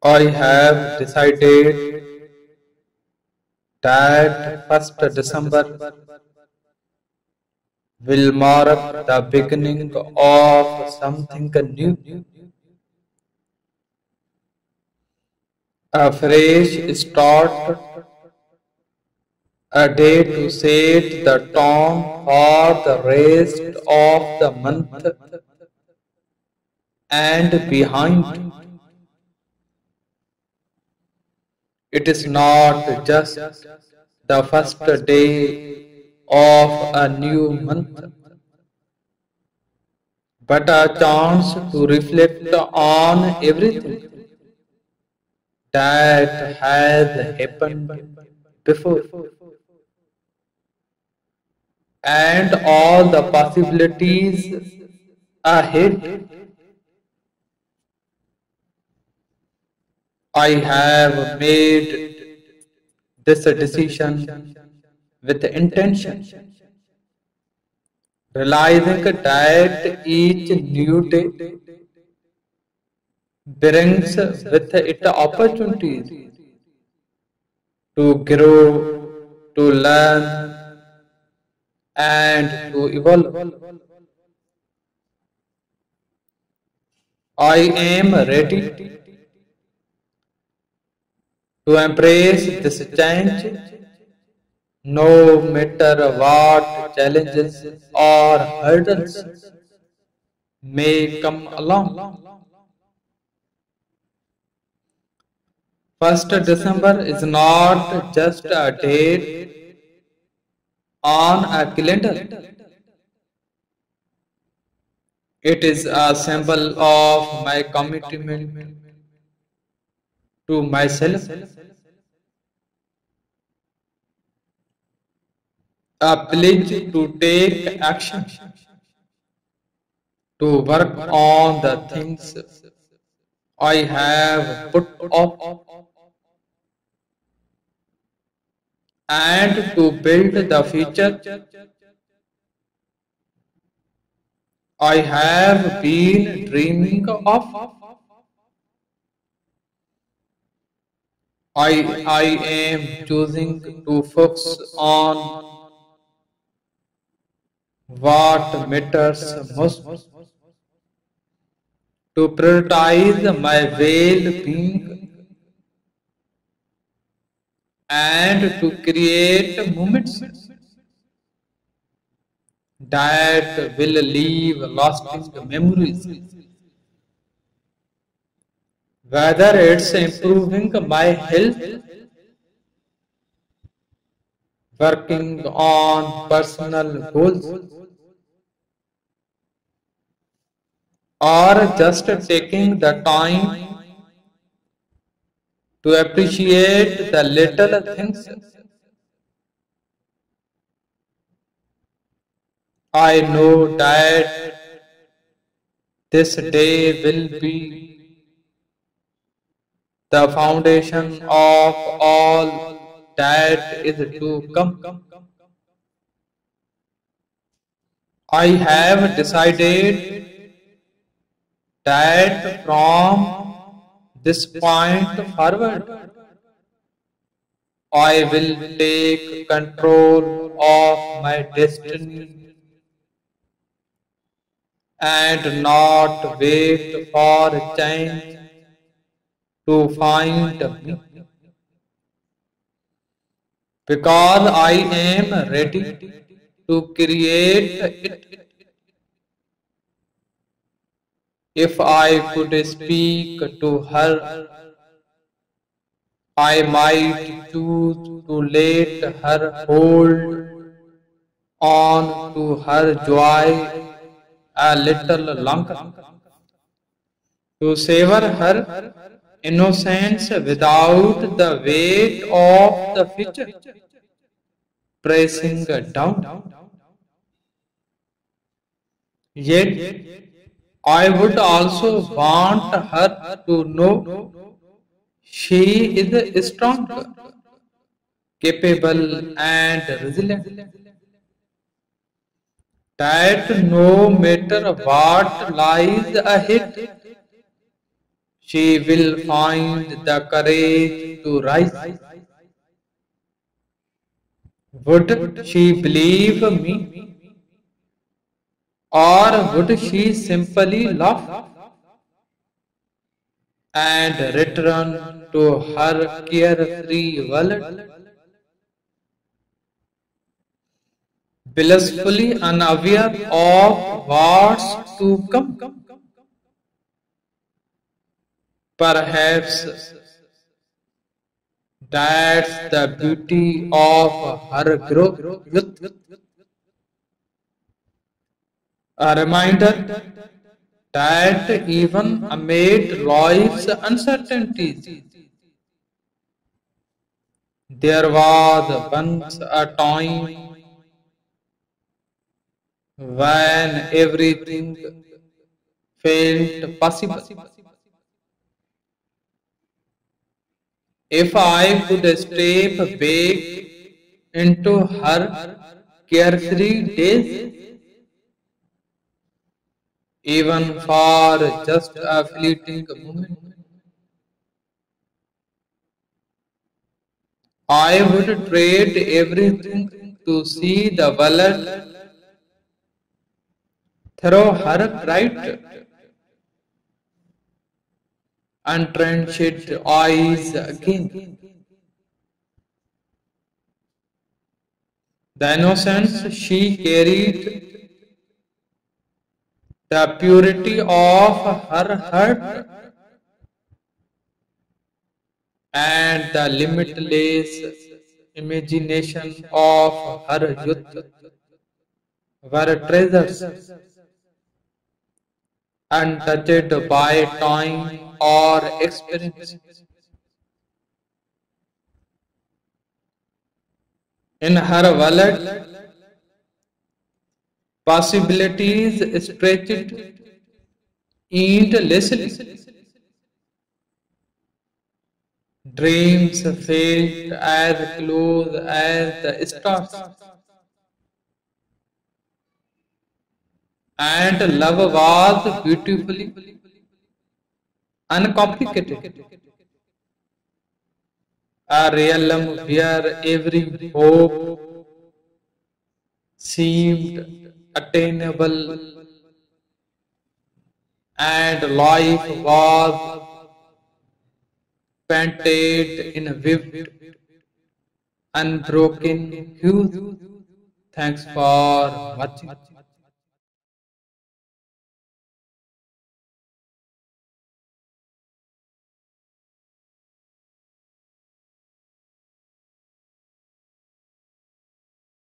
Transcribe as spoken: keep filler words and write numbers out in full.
I have decided that first December will mark the beginning of something new, a fresh start, a day to set the tone for the rest of the month and behind. It is not just the first day of a new month, but a chance to reflect on everything that has happened before and all the possibilities ahead. I have made this decision with intention, realizing that each new day brings with it opportunities to grow, to learn, and to evolve. I am ready to embrace this change, no matter what challenges or hurdles may come along. First December is not just a date on a calendar. It is a symbol of my commitment to myself, a pledge to take action, to work on the things I have put off, and to build the future I have been dreaming of. I, I am choosing to focus on what matters most, to prioritize my well-being and to create moments that will leave lasting memories. Whether it's improving my health, working on personal goals, or just taking the time to appreciate the little things, I know that this day will be the foundation of all that is to come. I have decided that from this point forward, I will take control of my destiny and not wait for change to find me, because I am ready to create it. If I could speak to her, I might choose to let her hold on to her joy a little longer, to savor her innocence without the weight of the future pressing down. Yet, I would also want her to know she is strong, capable, and resilient. That no matter what lies ahead, She will find the courage to rise. Would she believe me, or would she simply laugh and return to her carefree world, blissfully unaware of what's to come? Perhaps that's the beauty of her growth, a reminder that even amid life's uncertainties, there was once a time when everything felt possible. If I could step back into her carefree days, even for just a fleeting moment, I would trade everything to see the world through her bright, untrenched eyes again. The innocence she carried, the purity of her heart, and the limitless imagination of her youth were treasures untouched by time or experience. In her world, possibilities stretched endlessly. Dreams felt as close as the stars, and love was beautifully uncomplicated. A realm where every hope seemed attainable and life was painted in a vivid, unbroken hues. Thanks for watching.